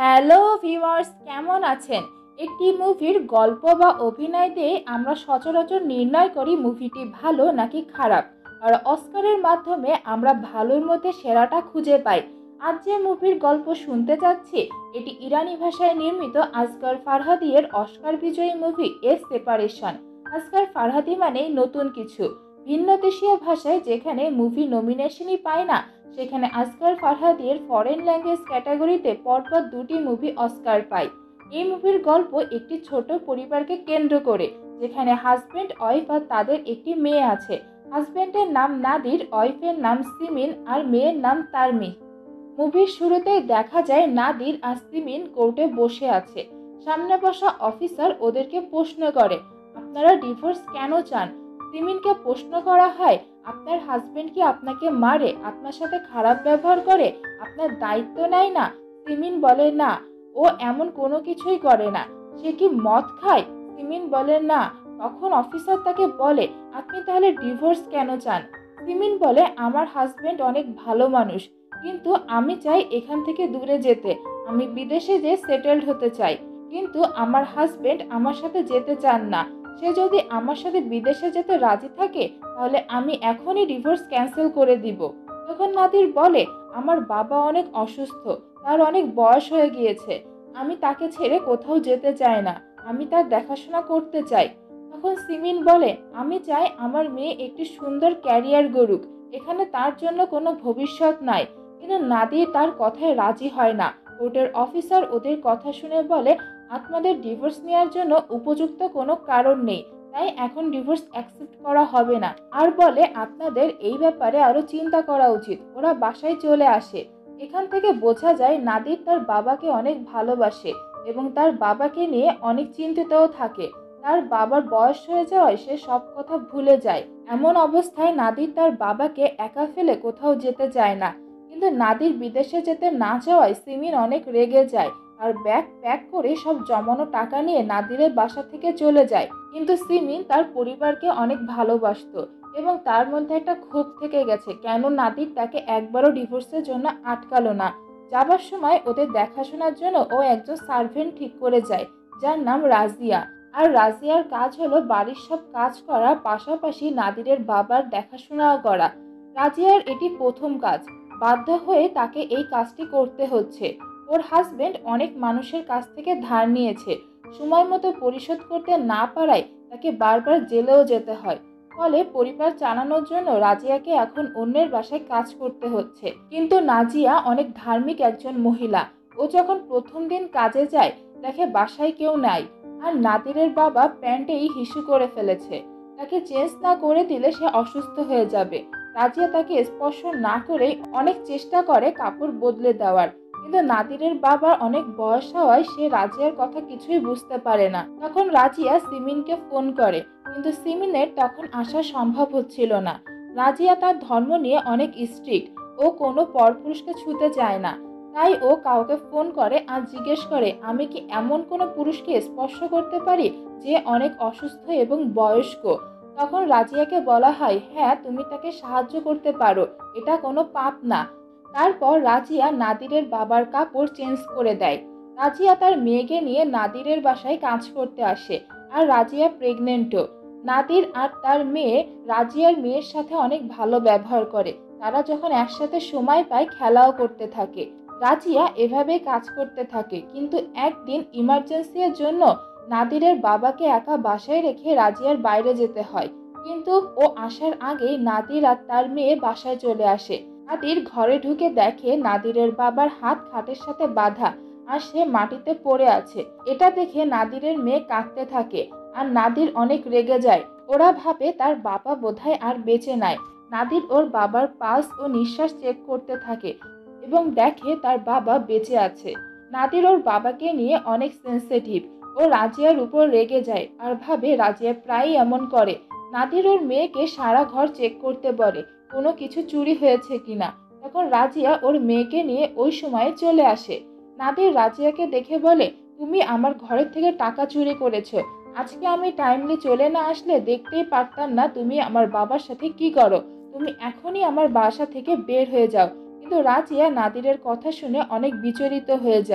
Hello viewers, কেমন আছেন? একটি মুভির গল্প বা অভিনয় দিয়ে আমরা সচরাচর নির্ণয় করি মুভিটি ভালো নাকি খারাপ। আর অস্কারের মাধ্যমে আমরা ভালোর মধ্যে সেরাটা খুঁজে পাই। আজ যে মুভির গল্প শুনতে যাচ্ছি, এটি ইরানি ভাষায় নির্মিত আসগর ফারহাদিয়ের অস্কার বিজয়ী movie a separation. Asghar Farhadi মানেই নতুন কিছু। ভিন্ন দেশীয় ভাষায় যেখানে মুভি নমিনেশনই পায় না, সেখানে আসগর ফারহাদির ফরেন ল্যাঙ্গুয়েজ ক্যাটাগরিতে পরপর দুটি মুভি অস্কার পায়। এই মুভির গল্প একটি ছোট পরিবারকে কেন্দ্র করে, যেখানে হাজব্যান্ড ওয়াইফ আর তাদের একটি মেয়ে আছে। হাজব্যান্ডের নাম নাদির, ওয়াইফের নাম সিমিন আর মেয়ের নাম তারমি। মুভির শুরুতেই দেখা যায় নাদির আর সিমিন কোর্টে বসে আছে। সামনে বসা অফিসার ওদেরকে প্রশ্ন করে, আপনারা ডিভোর্স কেন চান? সিমিনকে প্রশ্ন করা হয়, আপনার হাজবেন্ড কি আপনাকে মারে, আপনার সাথে খারাপ ব্যবহার করে, আপনার দায়িত্ব নেয় না? সিমিন বলে না, ও এমন কোনো কিছুই করে না। সে কি মদ খায়? সিমিন বলে না। তখন অফিসার তাকে বলে, আপনি তাহলে ডিভোর্স কেন চান? সিমিন বলে, আমার হাজবেন্ড অনেক ভালো মানুষ, কিন্তু আমি চাই এখান থেকে দূরে যেতে। আমি বিদেশে যেয়ে সেটেলড হতে চাই, কিন্তু আমার হাজবেন্ড আমার সাথে যেতে চান না। সে যদি আমার সাথে বিদেশে যেতে রাজি থাকে, তাহলে আমি এখনই ডিভোর্স ক্যান্সেল করে দিব। তখন নাদির বলে, আমার বাবা অনেক অসুস্থ, তার অনেক বয়স হয়ে গিয়েছে, আমি তাকে ছেড়ে কোথাও যেতে চাই না, আমি তার দেখাশোনা করতে চাই। তখন সিমিন বলে, আমি চাই আমার মেয়ে একটি সুন্দর ক্যারিয়ার গড়ুক, এখানে তার জন্য কোনো ভবিষ্যৎ নাই। কিন্তু নাদির তার কথায় রাজি হয় না। কোর্টের অফিসার ওদের কথা শুনে বলে, আপনাদের ডিভোর্স নেওয়ার জন্য উপযুক্ত কোনো কারণ নেই, তাই এখন ডিভোর্স অ্যাকসেপ্ট করা হবে না। আর বলে, আপনাদের এই ব্যাপারে আরো চিন্তা করা উচিত। ওরা বাসায় চলে আসে। এখান থেকে বোঝা যায় নাদির তার বাবাকে অনেক ভালোবাসে এবং তার বাবাকে নিয়ে অনেক চিন্তিতও থাকে। তার বাবার বয়স হয়ে যাওয়ায় সে সব কথা ভুলে যায়। এমন অবস্থায় নাদির তার বাবাকে একা ফেলে কোথাও যেতে চায় না। কিন্তু নাদির বিদেশে যেতে না চাওয়ায় সিমিন অনেক রেগে যায় আর ব্যাগ প্যাক করে সব জমানো টাকা নিয়ে নাদিরের বাসা থেকে চলে যায়। কিন্তু সিমিন তার পরিবারকে অনেক ভালোবাসতো এবং তার মধ্যে একটা ক্ষোভ থেকে গেছে, কেন নাদির তাকে একবারও ডিভোর্সের জন্য আটকালো না। যাবার সময় ওদের দেখাশোনার জন্য ও একজন সার্ভেন্ট ঠিক করে যায়, যার নাম রাজিয়া। আর রাজিয়ার কাজ হলো বাড়ির সব কাজ করা, পাশাপাশি নাদিরের বাবার দেখাশোনাও করা। রাজিয়ার এটি প্রথম কাজ, বাধ্য হয়ে তাকে এই কাজটি করতে হচ্ছে। ওর হাজবেন্ড অনেক মানুষের কাছ থেকে ধার নিয়েছে, সময় মতো পরিশোধ করতে না পারায় তাকে বারবার জেলেও যেতে হয়। ফলে পরিবার চালানোর জন্য রাজিয়াকে এখন অন্যের বাসায় কাজ করতে হচ্ছে। কিন্তু নাজিয়া অনেক ধার্মিক একজন মহিলা। ও যখন প্রথম দিন কাজে যায়, দেখে বাসায় কেউ নাই আর নাদিরের বাবা প্যান্টেই হিসু করে ফেলেছে। তাকে চেঞ্জ না করে দিলে সে অসুস্থ হয়ে যাবে। রাজিয়া তাকে স্পর্শ না করে অনেক চেষ্টা করে কাপড় বদলে দেওয়ার, কিন্তু নাদিরের বাবার অনেক বয়স হওয়ায় সে রাজিয়ার কথা কিছুই বুঝতে পারে না। তখন রাজিয়া সিমিনকে ফোন করে, কিন্তু সিমিনের তখন আসা সম্ভব হচ্ছিল না। রাজিয়া তার ধর্ম নিয়ে অনেক স্ট্রিক্ট, ও কোনো পরপুরুষকে ছুতে চায় না। তাই ও কাউকে ফোন করে আর জিজ্ঞেস করে, আমি কি এমন কোনো পুরুষকে স্পর্শ করতে পারি যে অনেক অসুস্থ এবং বয়স্ক? তখন রাজিয়াকে বলা হয়, হ্যাঁ তুমি তাকে সাহায্য করতে পারো, এটা কোনো পাপ না। তারপর রাজিয়া নাদিরের বাবার কাপড় চেঞ্জ করে দেয়। রাজিয়া তার মেয়েকে নিয়ে নাদিরের বাসায় কাজ করতে আসে। আর রাজিয়া প্রেগনেন্টও। নাদির আর তার মেয়ে রাজিয়ার মেয়ের সাথে অনেক ভালো ব্যবহার করে। তারা যখন একসাথে সময় পায় খেলাও করতে থাকে। রাজিয়া এভাবেই কাজ করতে থাকে, কিন্তু একদিন ইমার্জেন্সির জন্য নাদিরের বাবাকে একা বাসায় রেখে রাজিয়ার বাইরে যেতে হয়। কিন্তু ও আসার আগেই নাদির আর তার মেয়ে বাসায় চলে আসে। নাদির ঘরে ঢুকে দেখে নাদিরের বাবার হাত খাটের সাথে বাঁধা আর সে মাটিতে পড়ে আছে। এটা দেখে নাদিরের মেয়ে কাঁদতে থাকে আর নাদির অনেক রেগে যায়। ওরা ভাবে তার বাবা বোধহয় আর বেঁচে নাই। নাদির ওর বাবার পালস ও নিঃশ্বাস চেক করতে থাকে এবং দেখে তার বাবা বেঁচে আছে। নাদির ওর বাবাকে নিয়ে অনেক সেন্সিটিভ। ও রাজিয়ার উপর রেগে যায় আর ভাবে রাজিয়া প্রায়ই এমন করে। নাদির ওর মেয়েকে সারা ঘর চেক করতে বলে, কোনো কিছু চুরি হয়েছে কিনা। তখন রাজিয়া ওর মেয়েকে নিয়ে ওই সময়ে চলে আসে। নাদির রাজিয়াকে দেখে বলে, তুমি আমার ঘরের থেকে টাকা চুরি করেছো। আজকে আমি টাইমলি চলে না আসলে দেখতেই পারতাম না তুমি আমার বাবার সাথে কি করো। তুমি এখনই আমার বাসা থেকে বের হয়ে যাও। কিন্তু রাজিয়া নাদিরের কথা শুনে অনেক বিচলিত হয়ে যায়। ও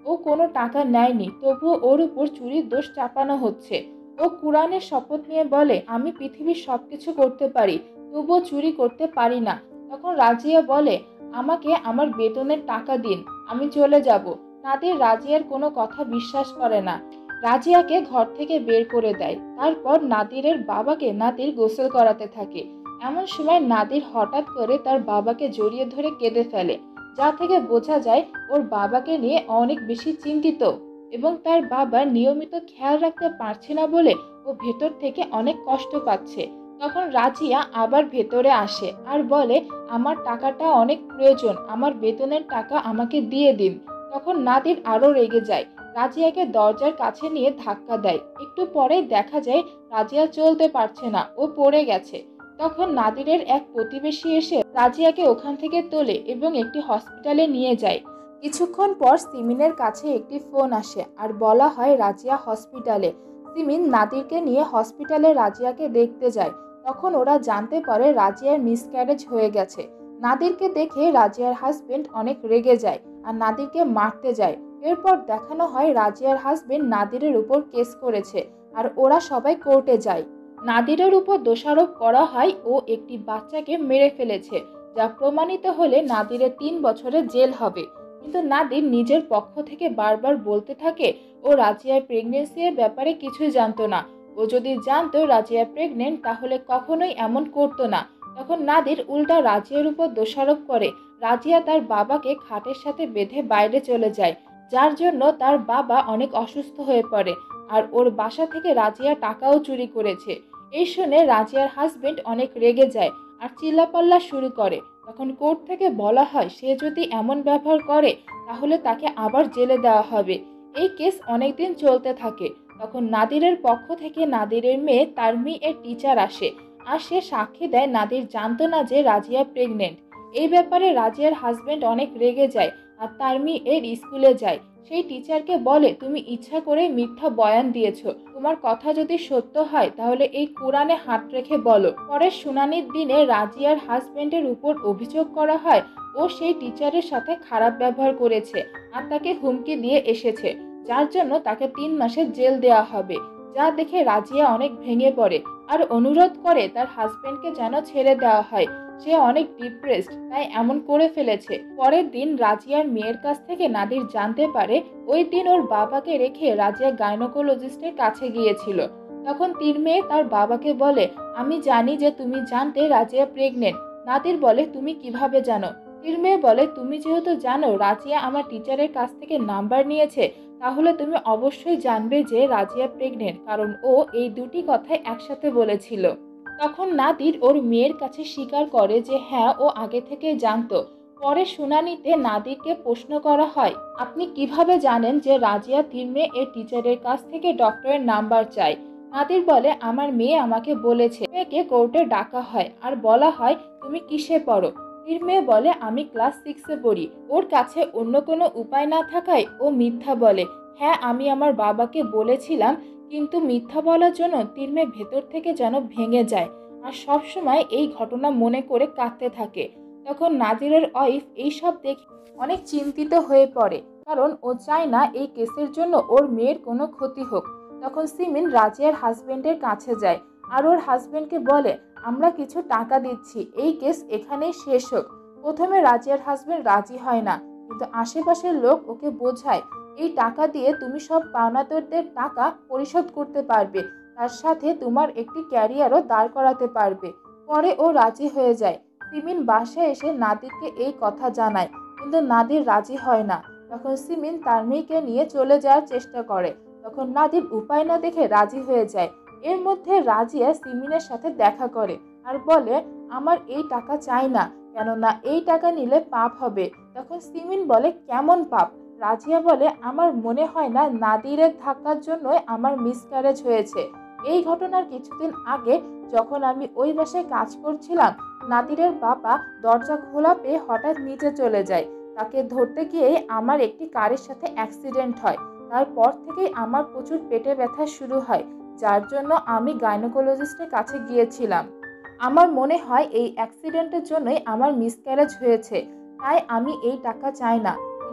ও কোনো টাকা নেয়নি, তবুও ওর উপর চুরির দোষ চাপানো হচ্ছে। ও কুরআনের শপথ নিয়ে বলে, আমি পৃথিবীর সবকিছু করতে পারি, তবুও চুরি করতে পারি না। তখন রাজিয়া বলে, আমাকে আমার বেতনের টাকা দিন, আমি চলে যাব। নাদির রাজিয়ার কোনো কথা বিশ্বাস করে না, রাজিয়াকে ঘর থেকে বের করে দেয়। তারপর নাদিরের বাবাকে নাদির গোসল করাতে থাকে। এমন সময় নাদির হঠাৎ করে তার বাবাকে জড়িয়ে ধরে কেঁদে ফেলে, যা থেকে বোঝা যায় ওর বাবাকে নিয়ে অনেক বেশি চিন্তিত এবং তার বাবা নিয়মিত খেয়াল রাখতে পারছে না বলে ও ভেতর থেকে অনেক কষ্ট পাচ্ছে। তখন রাজিয়া আবার ভেতরে আসে আর বলে, আমার টাকাটা অনেক প্রয়োজন, আমার বেতনের টাকা আমাকে দিয়ে দিন। তখন নাদির আরো রেগে যায়, রাজিয়াকে দরজার কাছে নিয়ে ধাক্কা দেয়। একটু পরেই দেখা যায় রাজিয়া চলতে পারছে না, ও পড়ে গেছে। তখন নাদিরের এক প্রতিবেশী এসে রাজিয়াকে ওখান থেকে তোলে এবং একটি হসপিটালে নিয়ে যায়। কিছুক্ষণ পর সিমিনের কাছে একটি ফোন আসে আর বলা হয় রাজিয়া হসপিটালে। সিমিন নাদিরকে নিয়ে হসপিটালে রাজিয়াকে দেখতে যায়। তখন ওরা জানতে পারে রাজিয়ার মিসক্যারেজ হয়ে গেছে। নাদিরকে দেখে রাজিয়ার হাজবেন্ড অনেক রেগে যায় আর নাদিরকে মারতে যায়। এরপর দেখানো হয় রাজিয়ার হাজবেন্ড নাদিরের উপর কেস করেছে আর ওরা সবাই কোর্টে যায়। নাদিরের উপর দোষারোপ করা হয় ও একটি বাচ্চাকে মেরে ফেলেছে, যা প্রমাণিত হলে নাদিরের 3 বছরের জেল হবে। কিন্তু নাদির নিজের পক্ষ থেকে বারবার বলতে থাকে ও রাজিয়ার প্রেগনেন্সি এর ব্যাপারে কিছুই জানতো না। ও যদি জানতো রাজিয়া প্রেগনেন্ট তাহলে কখনোই এমন করতো না। তখন নাদির উল্টা রাজিয়ার উপর দোষারোপ করে রাজিয়া তার বাবাকে খাটের সাথে বেঁধে বাইরে চলে যায়, যার জন্য তার বাবা অনেক অসুস্থ হয়ে পড়ে আর ওর বাসা থেকে রাজিয়া টাকাও চুরি করেছে। এই শুনে রাজিয়ার হাজবেন্ড অনেক রেগে যায় আর চিল্লাপাল্লা শুরু করে। তখন কোর্ট থেকে বলা হয় সে যদি এমন ব্যবহার করে তাহলে তাকে আবার জেলে দেওয়া হবে। এই কেস অনেকদিন চলতে থাকে। তখন নাদিরের পক্ষ থেকে নাদিরের মেয়ে তারমি এর টিচার আসে আর সে সাক্ষী দেয় নাদির জানতো না যে রাজিয়া প্রেগনেন্ট। এই ব্যাপারে রাজিয়ার হাজবেন্ড অনেক রেগে যায় আর তারমি এর স্কুলে যায়। সেই টিচারকে বলে, তুমি ইচ্ছা করে মিথ্যা বয়ান দিয়েছো, তোমার কথা যদি সত্য হয় তাহলে এই কোরআনে হাত রেখে বলো। পরের শুনানির দিনে রাজিয়ার হাজবেন্ডের উপর অভিযোগ করা হয় ও সেই টিচারের সাথে খারাপ ব্যবহার করেছে আর তাকে হুমকি দিয়ে এসেছে, যার জন্য তাকে 3 মাসের জেল দেওয়া হবে। যা দেখে রাজিয়া অনেক ভেঙে পড়ে আর অনুরোধ করে তার হাজবেন্ডকে যেন ছেড়ে দেওয়া হয়। সে অনেক ডিপ্রেসড, তাই এমন করে ফেলেছে। পরের দিন রাজিয়ার মেয়ের কাছ থেকে নাদির জানতে পারে ওই দিন ওর বাবাকে রেখে রাজিয়া গাইনোকোলজিস্টের কাছে গিয়েছিল। তখন মেয়ে তার বাবাকে বলে, আমি জানি যে তুমি জানতে রাজিয়া প্রেগনেন্ট। নাদির বলে, তুমি কিভাবে জানো? মেয়ে বলে, তুমি যেহেতু জানো রাজিয়া আমার টিচারের কাছ থেকে নাম্বার নিয়েছে, তাহলে তুমি অবশ্যই জানবে যে রাজিয়া প্রেগনেন্ট, কারণ ও এই দুটি কথাই একসাথে বলেছিল। তখন নাদির ওর মেয়ের কাছে স্বীকার করে যে হ্যাঁ, ও আগে থেকে জানতো। পরে শুনানিতে নাদিরকে প্রশ্ন করা হয়, আপনি কিভাবে জানেন যে রাজিয়া মেয়ে এর টিচারের কাছ থেকে ডক্টরের নাম্বার চায়? নাদির বলে, আমার মেয়ে আমাকে বলেছে। মেয়েকে কোর্টে ডাকা হয় আর বলা হয়, তুমি কিসে পড়ো? মেয়ে বলে, আমি ক্লাস 6-এ পড়ি। ওর কাছে অন্য কোনো উপায় না থাকায় ও মিথ্যা বলে। হ্যাঁ, আমি আমার বাবাকে বলেছিলাম, কিন্তু মিথ্যা বলার জন্য মেয়ে ভেতর থেকে যেন ভেঙে যায় আর সবসময় এই ঘটনা মনে করে কাঁদতে থাকে। তখন নাদিরের ওয়াইফ এইসব দেখে অনেক চিন্তিত হয়ে পড়ে, কারণ ও চায় না এই কেসের জন্য ওর মেয়ের কোনো ক্ষতি হোক। তখন সিমিন রাজিয়ার হাজবেন্ডের কাছে যায় আর ওর হাজবেন্ডকে বলে, আমরা কিছু টাকা দিচ্ছি, এই কেস এখানেই শেষ হোক। প্রথমে রাজিয়ার হাজবেন্ড রাজি হয় না, কিন্তু আশেপাশের লোক ওকে বোঝায়, এই টাকা দিয়ে তুমি সব পাওনাদারদের টাকা পরিশোধ করতে পারবে, তার সাথে তোমার একটি ক্যারিয়ারও দাঁড় করাতে পারবে। পরে ও রাজি হয়ে যায়। সিমিন বাসায় এসে নাদিরকে এই কথা জানায়, কিন্তু নাদির রাজি হয় না। তখন সিমিন তার মেয়েকে নিয়ে চলে যাওয়ার চেষ্টা করে। তখন নাদির উপায় না দেখে রাজি হয়ে যায়। এর মধ্যে রাজিয়া সিমিনের সাথে দেখা করে আর বলে, আমার এই টাকা চাই না, কেননা এই টাকা নিলে পাপ হবে। তখন সিমিন বলে, কেমন পাপ? রাজিয়া বলে, আমার মনে হয় না নাদিরের ধাক্কার জন্যই আমার মিসক্যারেজ হয়েছে। এই ঘটনার কিছুদিন আগে যখন আমি ওই বাসায় কাজ করছিলাম, নাদিরের বাবা দরজা খোলা পেয়ে হঠাৎ নিচে চলে যায়। তাকে ধরতে গিয়ে আমার একটি কারের সাথে অ্যাক্সিডেন্ট হয়। তারপর থেকেই আমার প্রচুর পেটে ব্যথা শুরু হয়, যার জন্য আমি গাইনোকোলজিস্টের কাছে গিয়েছিলাম। আমার মনে হয় এই অ্যাক্সিডেন্টের জন্যই আমার মিসক্যারেজ হয়েছে, তাই আমি এই টাকা চাই না।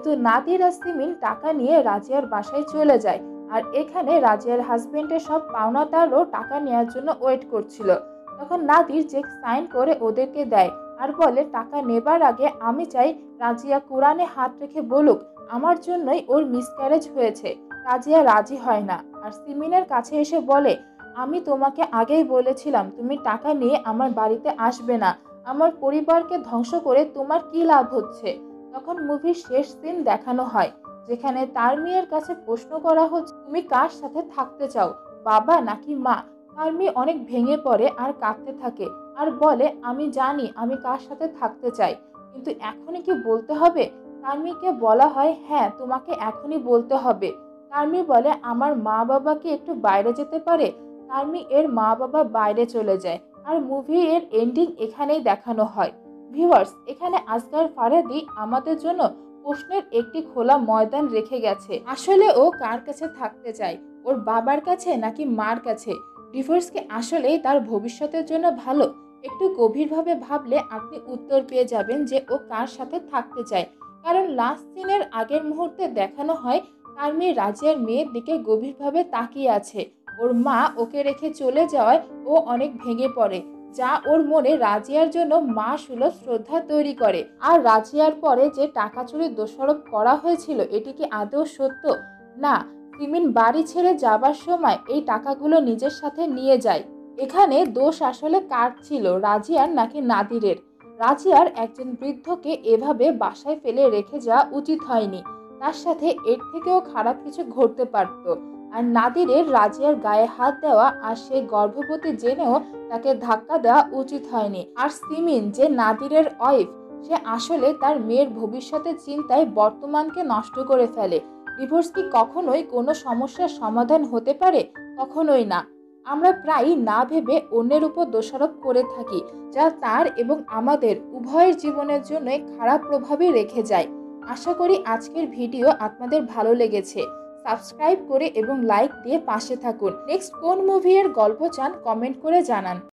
কিন্তু নাদির আর সিমিন টাকা নিয়ে রাজিয়ার বাসায় চলে যায়। আর এখানে রাজিয়ার হাজবেন্ডের সব পাওনাদারও টাকা নেওয়ার জন্য ওয়েট করছিল। তখন নাদির চেক সাইন করে ওদেরকে দেয় আর বলে, টাকা নেবার আগে আমি চাই রাজিয়া কোরআনে হাত রেখে বলুক আমার জন্যই ওর মিসক্যারেজ হয়েছে। রাজিয়া রাজি হয় না আর সিমিনের কাছে এসে বলে, আমি তোমাকে আগেই বলেছিলাম তুমি টাকা নিয়ে আমার বাড়িতে আসবে না, আমার পরিবারকে ধ্বংস করে তোমার কি লাভ হচ্ছে। তখন মুভির শেষ সিন দেখানো হয়, যেখানে তার মেয়ের কাছে প্রশ্ন করা হচ্ছে, তুমি কার সাথে থাকতে চাও, বাবা নাকি মা? তার মেয়ে অনেক ভেঙে পড়ে আর কাঁদতে থাকে আর বলে, আমি জানি আমি কার সাথে থাকতে চাই, কিন্তু এখনই কি বলতে হবে? তার মেয়েকে বলা হয়, হ্যাঁ তোমাকে এখনই বলতে হবে। তার মেয়ে বলে, আমার মা বাবা কি একটু বাইরে যেতে পারে? তার মেয়ে এর মা বাবা বাইরে চলে যায় আর মুভি এর এন্ডিং এখানেই দেখানো হয়। ভিউয়ার্স, এখানে আসগার ফারাদি আমাদের জন্য প্রশ্নের একটি খোলা ময়দান রেখে গেছে। আসলে ও কার কাছে থাকতে চায়, ওর বাবার কাছে নাকি মার কাছে? ডিভোর্স কি আসলেই তার ভবিষ্যতের জন্য ভালো? একটু গভীরভাবে ভাবলে আপনি উত্তর পেয়ে যাবেন যে ও কার সাথে থাকতে চায়। কারণ লাস্ট সিনের আগের মুহূর্তে দেখানো হয় তার মেয়ে রাজিয়ার মেয়ের দিকে গভীরভাবে তাকিয়ে আছে। ওর মা ওকে রেখে চলে যাওয়ায় ও অনেক ভেঙে পড়ে, যা ওর মনে রাজিয়ার জন্য মা সুলভ শ্রদ্ধা তৈরি করে। আর রাজিয়ার পরে যে টাকা চুরির দোষারোপ করা হয়েছিল, এটি কি আদৌ সত্য? না, সিমিন বাড়ি ছেড়ে যাবার সময় এই টাকাগুলো নিজের সাথে নিয়ে যায়। এখানে দোষ আসলে কার ছিল, রাজিয়ার নাকি নাদিরের? রাজিয়ার একজন বৃদ্ধকে এভাবে বাসায় ফেলে রেখে যাওয়া উচিত হয়নি, তার সাথে এর থেকেও খারাপ কিছু ঘটতে পারত। আর নাদিরের রাজিয়ার গায়ে হাত দেওয়া আর সে গর্ভবতী জেনেও তাকে ধাক্কা দেওয়া উচিত হয়নি। আর সিমিন যে নাদিরের ওয়াইফ, সে আসলে তার মেয়ের ভবিষ্যতের চিন্তায় বর্তমানকে নষ্ট করে ফেলে। ডিভোর্স কি কখনোই কোনো সমস্যার সমাধান হতে পারে? কখনোই না। আমরা প্রায়ই না ভেবে অন্যের উপর দোষারোপ করে থাকি, যা তার এবং আমাদের উভয়ের জীবনের জন্য খারাপ প্রভাবই রেখে যায়। আশা করি আজকের ভিডিও আপনাদের ভালো লেগেছে। সাবস্ক্রাইব করে এবং লাইক দিয়ে পাশে থাকুন। নেক্সট কোন মুভি এর গল্প চান কমেন্ট করে জানান।